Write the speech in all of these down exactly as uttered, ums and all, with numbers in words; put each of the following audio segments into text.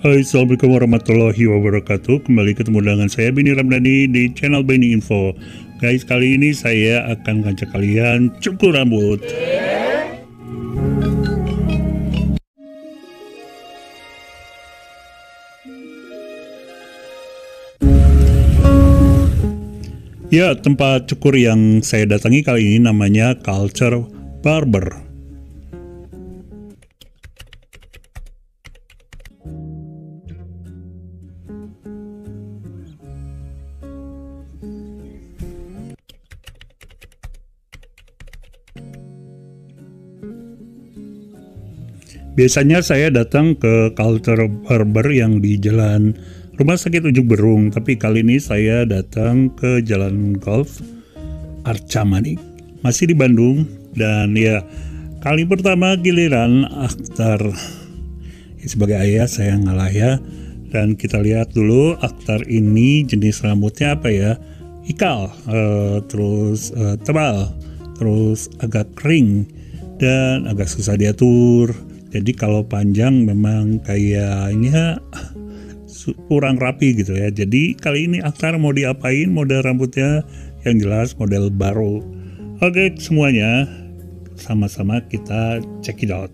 Hai, Assalamualaikum warahmatullahi wabarakatuh. Kembali ketemu dengan saya Beni Ramdhani di channel Beni Info. Guys, kali ini saya akan ngajak kalian cukur rambut. Ya, tempat cukur yang saya datangi kali ini namanya Culture Barber. Biasanya saya datang ke Culture Barber yang di Jalan Rumah Sakit Ujung Berung, tapi kali ini saya datang ke Jalan Golf Arca Manik, masih di Bandung. Dan ya, kali pertama giliran Akhtar ya, sebagai ayah saya ngalah ya. Dan kita lihat dulu Akhtar ini jenis rambutnya apa ya, ikal, uh, terus uh, tebal, terus agak kering dan agak susah diatur. Jadi kalau panjang memang kayaknya kurang rapi gitu ya. Jadi kali ini Akhtar mau diapain model rambutnya, yang jelas model baru. Oke, semuanya sama-sama kita check it out.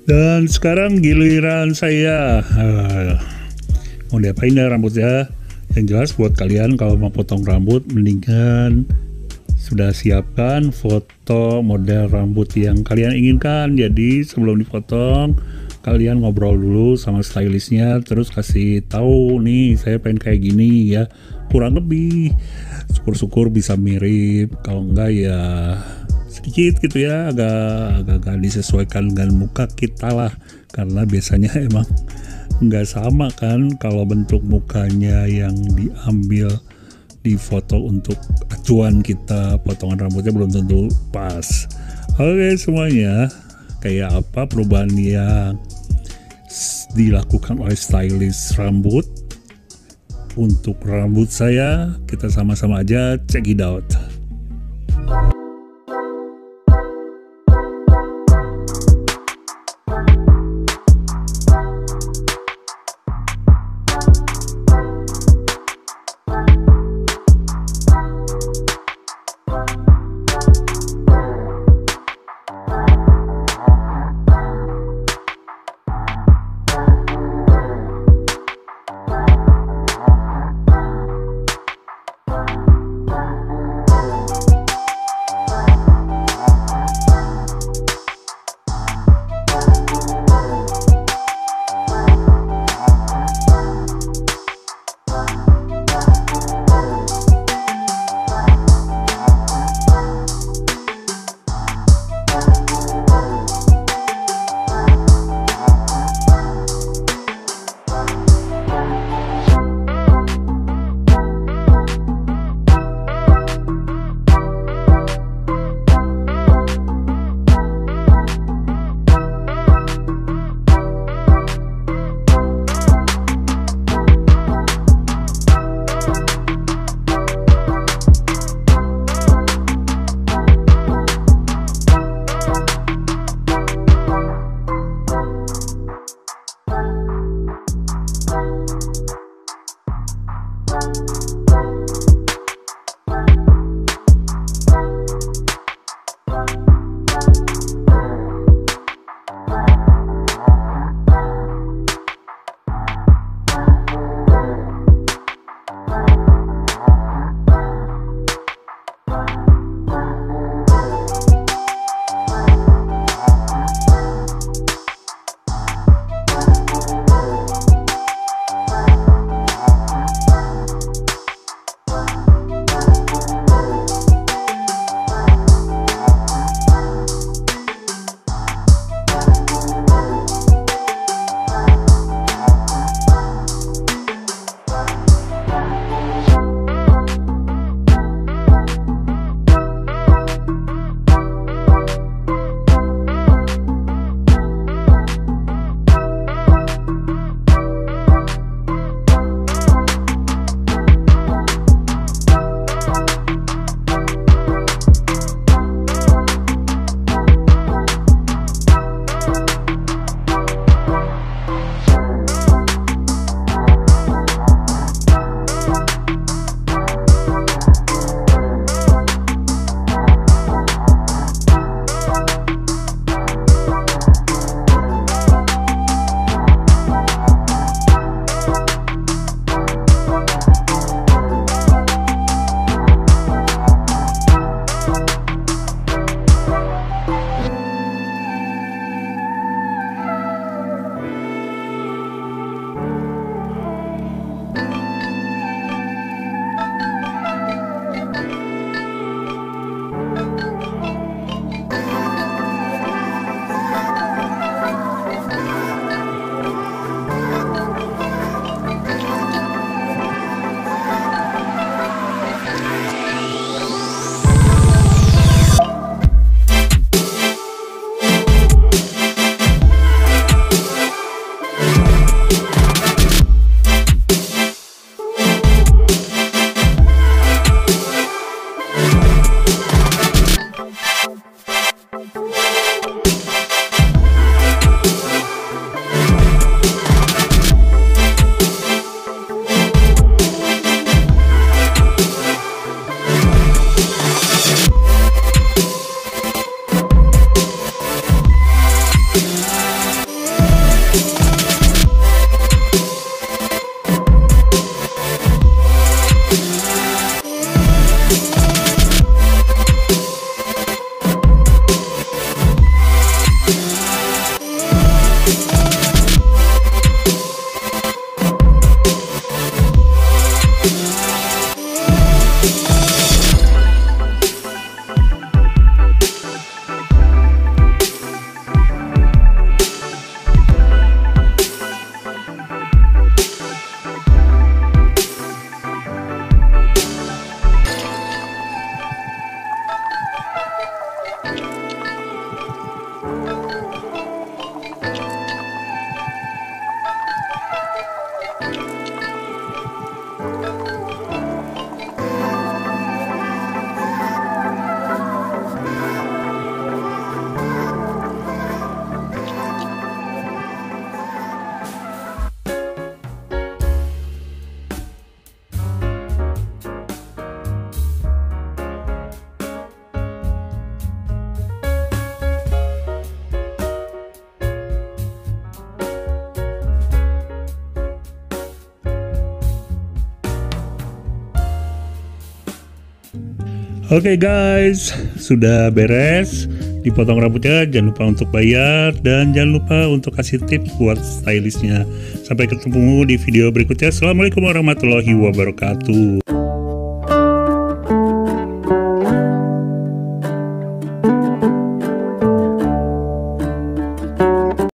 Dan sekarang giliran saya. Uh, mau diapain ya rambutnya? Yang jelas buat kalian kalau mau potong rambut, mendingan sudah siapkan foto model rambut yang kalian inginkan. Jadi sebelum dipotong, kalian ngobrol dulu sama stylistnya, terus kasih tahu nih saya pengen kayak gini ya, kurang lebih. Syukur-syukur bisa mirip, kalau enggak ya sedikit gitu ya, agak agak disesuaikan dengan muka kita lah, karena biasanya emang nggak sama kan kalau bentuk mukanya yang diambil di foto untuk acuan kita, potongan rambutnya belum tentu pas. Oke semuanya, kayak apa perubahan yang dilakukan oleh stylist rambut untuk rambut saya, kita sama-sama aja check it out. Oke guys, sudah beres dipotong rambutnya. Jangan lupa untuk bayar dan jangan lupa untuk kasih tips buat stylistnya. Sampai ketemu di video berikutnya. Assalamualaikum warahmatullahi wabarakatuh.